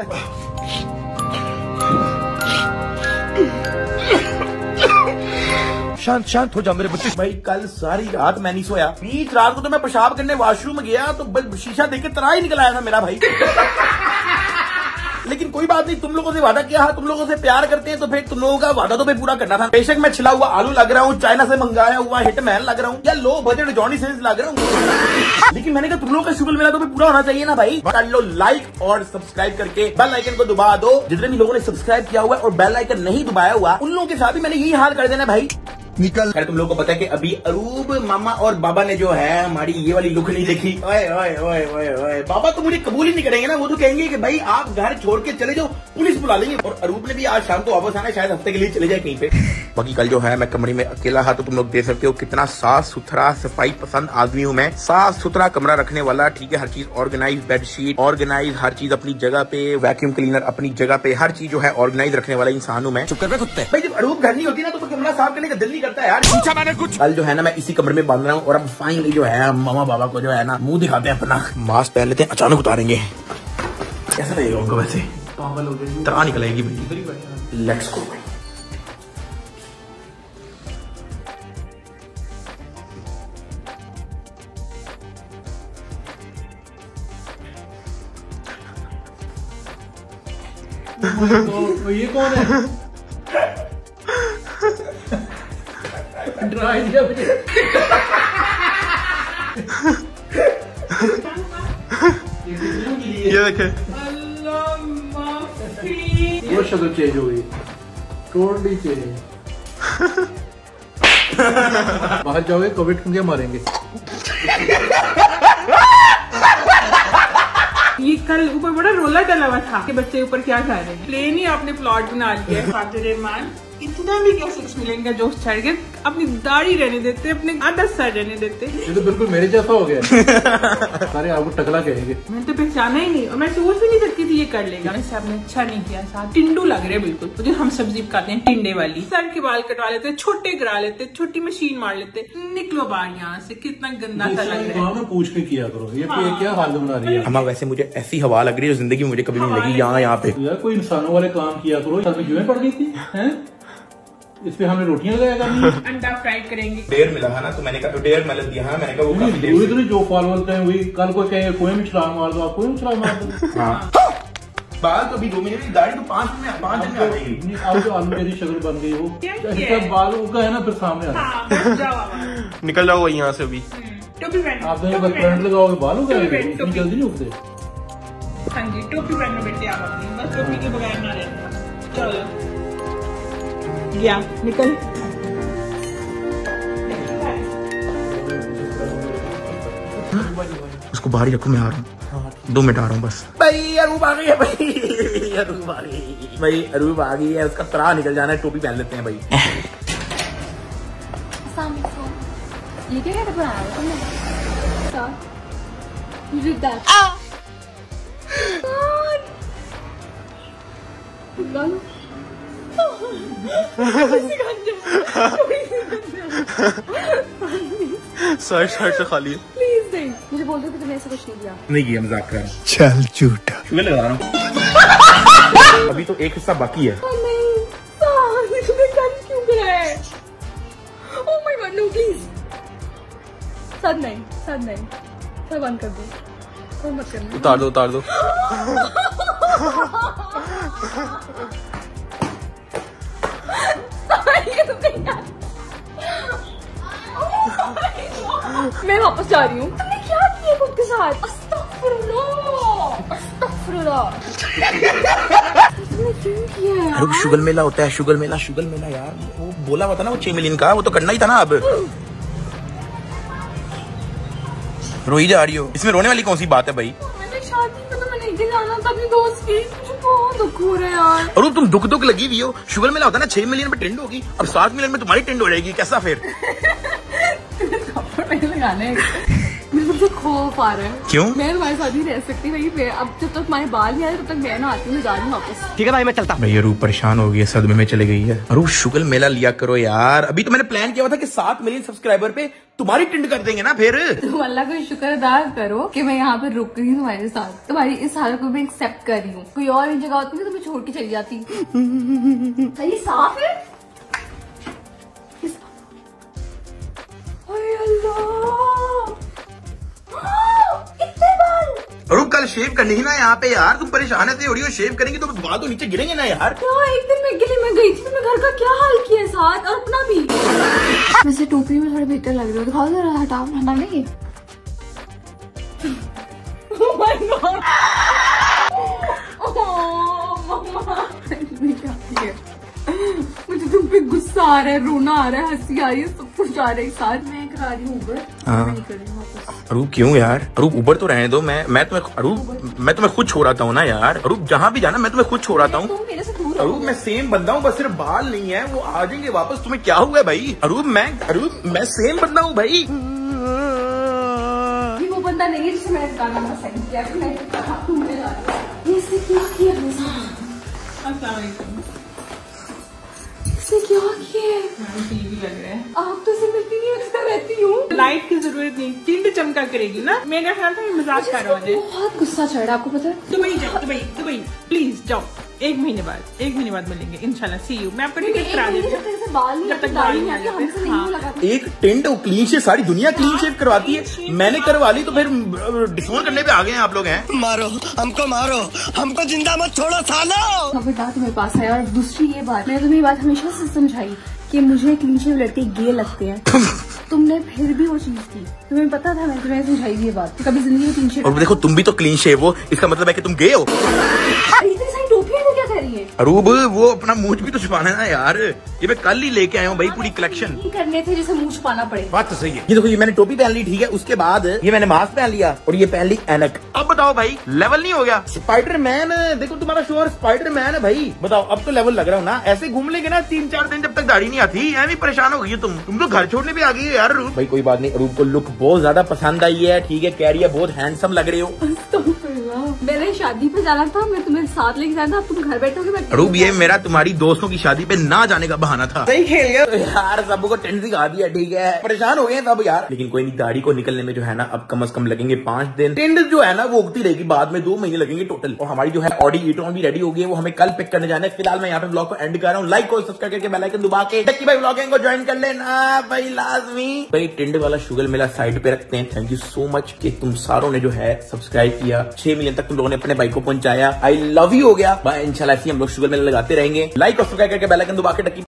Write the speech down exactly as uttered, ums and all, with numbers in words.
शांत शांत हो जा मेरे बच्चे। भाई कल सारी रात मैं नहीं सोया। बीच रात को तो मैं पेशाब करने वॉशरूम गया तो शीशा देख के तरा ही निकल आया था मेरा भाई। लेकिन कोई बात नहीं, तुम लोगों से वादा किया है, तुम लोगों से प्यार करते हैं तो फिर तुम लोगों का वादा तो फिर पूरा करना था। बेशक मैं छिला हुआ आलू लग रहा हूँ, चाइना से मंगाया हुआ हिटमैन लग रहा हूँ, या लो बजट जॉनी सिंस लग रहा हूँ, लेकिन मैंने कहा तुम लोगों का शुगर मेला तो फिर पूरा होना चाहिए ना भाई। कर लो लाइक और सब्सक्राइब करके बेल आइकन को दबा दो। जितने भी लोगों ने सब्सक्राइब किया हुआ है और बेल आइकन नहीं दबाया हुआ, उन लोगों के साथ भी मैंने यही हाल कर देना भाई। निकल। खैर तुम लोगों को पता है कि अभी अरूब मामा और बाबा ने जो है हमारी ये वाली लुक नहीं देखी। ओए ओए ओए ओए ओए बाबा तो मुझे कबूल ही नहीं करेंगे ना, वो तो कहेंगे कि भाई आप घर छोड़ के चले जाओ, पुलिस बुला लेंगे। और अरूब ने भी आज शाम को वापस आना, शायद हफ्ते के लिए चले जाए कहीं पे। बाकी कल जो है मैं कमरे में अकेला था, तो तुम लोग देख सकते हो कितना साफ सुथरा सफाई पसंद आदमी हूँ मैं। साफ सुथरा कमरा रखने वाला, ठीक है, हर चीज ऑर्गेनाइज, बेडशीट ऑर्गेनाइज, हर चीज अपनी जगह पे, वैक्यूम क्लीनर अपनी जगह पे, हर चीज जो है ऑर्गेनाइज रखने वाला इंसान हूँ मैं। चुप कर कुत्ते। भाई जब अरूब घर नहीं होती ना तो कमरा साफ करने का दिल नहीं करता यार। पूछा मैंने कुछ। कल जो है ना मैं इसी कमरे में बंद रहा हूँ और अब फाइनली जो है मामा बाबा को जो है ना मुंह दिखाते हैं अपना। मास्क पहन लेते हैं, अचानक उतारेंगे। कैसा लगेगा उनको वैसे? पागल हो गए, तरा निकलेगी भाई। लेट्स गो भाई। तो ये कौन है? ड्राई दिया मुझे। ये देखे। वो शक्ल चेंज हो गई, टोटली चेंज। बाहर जाओगे कोविड के मारेंगे। ये कल ऊपर बड़ा रोला डला हुआ था कि बच्चे ऊपर क्या खा रहे हैं। प्लेन ही आपने प्लॉट बना लिया है। फातिर रहमान इतना भी क्या सिक्स मिलियन का जोश चढ़ गया, अपनी दाढ़ी रहने देते, अपने आधा सर रहने देते। ये तो बिल्कुल मेरे जैसा हो गया। सारे आपको टकला कहेंगे। मैंने तो पहचाना ही नहीं और मैं सोच भी नहीं सकती थी ये कर लेगा। वैसे आपने अच्छा नहीं किया साहब, टिंडू लग रहे बिल्कुल, तो जो हम सब्जी पकाते हैं टिंडे वाली। सर के बाल कटवा लेते, छोटे करा लेते, छोटी मशीन मार लेते। निकलो बाहर यहाँ से, कितना गंदा सा लग रहा है। पूछ के किया करो, ये क्या हाल बना रही है। अम्मा वैसे मुझे ऐसी हवा लग रही है जो जिंदगी में मुझे कभी नहीं लगी। यहाँ यहाँ पे यार कोई इंसानों वाले काम किया करो। साथ में जुएं पड़ गई थी हैं? इस पे हमने रोटियां लगाया करनी। अंडा फ्राई करेंगे। डेयर मिला है ना, तो मैंने कहा डेयर मिल दिया है, मैंने कहा वो काफी देर से जो फॉलोअर कहें वही कल को कहे कोई भी छलांग मार दो, आप कोई भी छलांग मार दो। हाँ बाल तो अभी दो महीने में, दाढ़ी तो पांच में पांच दिन में आ जाएगी। अब जो आलू मेरी शक्ल बन गई हो, इसका बाल उगा है ना, फिर सामने आ जाओ। निकल जाओ यहाँ से अभी। टोपी पहनो। आप करंट लगाओगे बाल उगा इतनी जल्दी नहीं उगते। हाँ जी टोपी पहनो बेटे आप अपनी, बस टोपी के बगैर ना रहना। चलो गया निकल। उसको बाहर ही रखो, मैं आ रहा हूँ, दो मिनट आ रहा हूँ बस। भाई अरूब आ गई है, भाई अरूब आ गई, भाई अरूब आ गई है, उसका तरा निकल जाना है। टोपी पहन लेते हैं भाई। ये क्या कहते बनाया तुमने? शर्ट शर्ट से खाली है। प्लीज नहीं, मुझे बोल दो कि तुमने ऐसा कुछ नहीं किया। नहीं किया, मजाक कर रहा हूँ। चल झूठा, मैं लगा रहा हूँ। अभी तो एक हिस्सा बाकी है। नहीं तुमने गंद क्यों कराया? Oh my God no please. सद नहीं सद नहीं, सब बंद कर दो, कोई मत करना। उतार दो उतार दो। मैं वापस जा रही हूँ। तुमने क्या किया खुद के साथ? अस्तगफुरुल्लाह, अस्तगफुरुल्लाह। तुमने क्यों किया यार? अरे शुगर मेला होता है, शुगर मेला, शुगर मेला यार, वो बोला हुआ था ना वो छह मिलियन का, वो तो करना ही था ना। अब रोई जा रही हो, इसमें रोने वाली कौन सी बात है भाई? मैंने शादी में तो मैंने एक दिन जाना था अपनी दोस्त की, मुझे बहुत दुख हो रहा है यार। और तुम दुख दुख लगी हुई हो। शुगर मेला होता है ना, छह मिलियन में ट्रेंड होगी, अब सात मिलियन में तुम्हारी ट्रेंड हो जाएगी, कैसा फिर? लगाने मेरे सबसे खौफ आ रहा है। क्यों? मैं तुम्हारे साथ ही रह सकती भाई। मैं अब जब तक तुम्हारे बाल नहीं आए तब तक मैं ना आती हूँ, मैं जा रही हूँ वापस। ठीक है भाई मैं चलता। भाई अरूप परेशान हो गई है, सदमे में चले गई है। अरूप शुगल मेला लिया करो यार। अभी तो मैंने प्लान किया हुआ था कि सात मिलियन सब्सक्राइबर पे तुम्हारी टिंड कर देंगे ना फिर। तुम अल्लाह का शुक्र अदा करो कि मैं यहाँ पे रुक रही हूँ तुम्हारे साथ। तुम्हारी इस हालत को मैं एक्सेप्ट कर रही हूँ। कोई और इन जगह होती तो मैं छोड़ के चली जाती। ये साफ है? अरूप कल शेव करनी थी ना यहाँ पे यार, तुम परेशान है हो शेव करेंगे तो बाल तो नीचे गिरेंगे ना यार। क्या एक दिन मैं गिले में गई थी तो मैं घर का क्या हाल किया साथ और अपना भी। वैसे टोपी में थोड़े बेहतर लग रहे हो, दिखाओ जरा, हटाओ हटा नहीं। Oh my God! Oh, मम्मा। क्या किया? मुझे तुम पे गुस्सा आ रहा है, रोना आ रहा है, हंसी आ रही है, सब कुछ आ रहा है साथ। मैं करा रही हूँ ऊबर, मैं नहीं कर रही हूँ वापस। अरूप क्यों यार? अरूप ऊबर तो रहने दो, मैं मैं तुम्हें अरूप मैं तुम्हें खुद छोड़ाता हूँ ना यार। अरूप जहाँ भी जाना मैं तुम्हें खुद छोड़ाता हूँ। तुम मेरे से दूर अरूप मैं सेम बंदा हूँ, बस सिर्फ बाल नहीं है, वो आ जाएंगे वापस। तुम्हें क्या हुआ है भाई? अरूप मैं अरूप मैं सेम बंदा हूँ भाई। ये वो बंदा नहीं है जिसे मैंने गाना ना सेंड किया। मैं घूमने जा रही हूँ। इसने क्या किया मेरे साथ? अस्सलाम वालेकुम। इसने क्या किया? टीवी लग रहा है। आप तो इसे मिलती नहीं, मैं इसका रहती हूँ। लाइट की जरूरत नहीं, टिंड चमका करेगी ना। मेरा ख्याल था ये मजाक कर रहा मुझे। बहुत गुस्सा चढ़ रहा, आपको पता है? दुबई जाओ, दुबई दुबई प्लीज जाओ। एक महीने बाद एक महीने बाद मिलेंगे इंशाल्लाह। See you. मैं आपको टिकट करा देती हूँ जब तक बाल नहीं आते हमसे नहीं मुलाकात। एक टिंड क्लीन शेव, सारी दुनिया क्लीन शेव करवाती है, मैंने करवा ली तो फिर डिस्काउंट करने पे आ गए हैं आप लोग हैं। मारो हमको, मारो हमको, जिंदा मत छोड़ो सालो। अब बेटा तुम्हारे पास है। और दूसरी ये बात, मैंने तुम्हें ये बात हमेशा से समझाई कि मुझे क्लीन शेव लड़के गे लगते हैं। तुमने फिर भी वो चीज की। तुम्हें पता था, मैंने तुम्हें समझाई ये बात कि कभी जिंदगी में क्लीन शेव। और देखो तुम भी तो क्लीन शेव हो, इसका मतलब है कि तुम गए हो। इतनी सारी टोपियां तो क्या कर रही है? अरूब वो अपना मूंछ भी तो छुपाना है ना यार। ये मैं कल ही लेके आया हूँ भाई पूरी कलेक्शन। नहीं करने थे जिसे मुंह छुपाना पड़े। बात तो सही है। ये देखो ये मैंने टोपी पहन ली, ठीक है, उसके बाद ये मैंने मास्क पहन लिया और ये पहन ली ऐनक। अब बताओ भाई लेवल नहीं हो गया? स्पाइडरमैन, देखो तुम्हारा शोर स्पाइडरमैन है भाई। बताओ अब तो लेवल लग रहा हूँ ना। ऐसे घूम लेंगे ना तीन चार दिन जब तक दाढ़ी नहीं आती, ऐसी परेशान हो गई तुम तुम तो घर छोड़ने भी आ गई हो यार। अरूब भाई कोई बात नहीं, अरूब को लुक बहुत ज्यादा पसंद आई है, ठीक है, कह रही है बहुत हैंडसम लग रहे हो। मैंने शादी पे जाना था, मैं तुम्हें साथ लेके जाना था, अब तुम घर बैठोगे। अरूब ये मेरा तुम्हारी दोस्तों की शादी पे ना जाने का बहाना था। सही खेल गया यार, सबको टेंट दिखा दिया, ठीक है, परेशान हो गए सब यार। लेकिन कोई नहीं, दाढ़ी को निकलने में जो है ना अब कम से कम लगेंगे पांच दिन। टेंट जो है ना वो उगती रहेगी, बाद में दो महीने लगेंगे टोटल। और हमारी जो है ऑडी ईट्रॉन भी रेडी हो गई है, वो हमें कल पिक करने जाना है। फिलहाल मैं यहाँ पे ब्लॉग को एंड कर रहा हूँ। लाइक और सब्सक्राइब करके बेल आइकन दबा के भाई ब्लॉगिंग को ज्वाइन कर लेना भाई लाजमी। भाई टिंड वाला शुगर मेला साइड पे रखते हैं। थैंक यू सो मच कि तुम सारों ने जो है सब्सक्राइब किया। छह मिलियन तक तुम लोगों ने अपने भाई को पहुंचाया। आई लव यू हो गया भाई। इंशाल्लाह ऐसे हम लोग शुगर मेला लगाते रहेंगे। लाइक और सब्सक्राइब करके बेल आइकन दबा के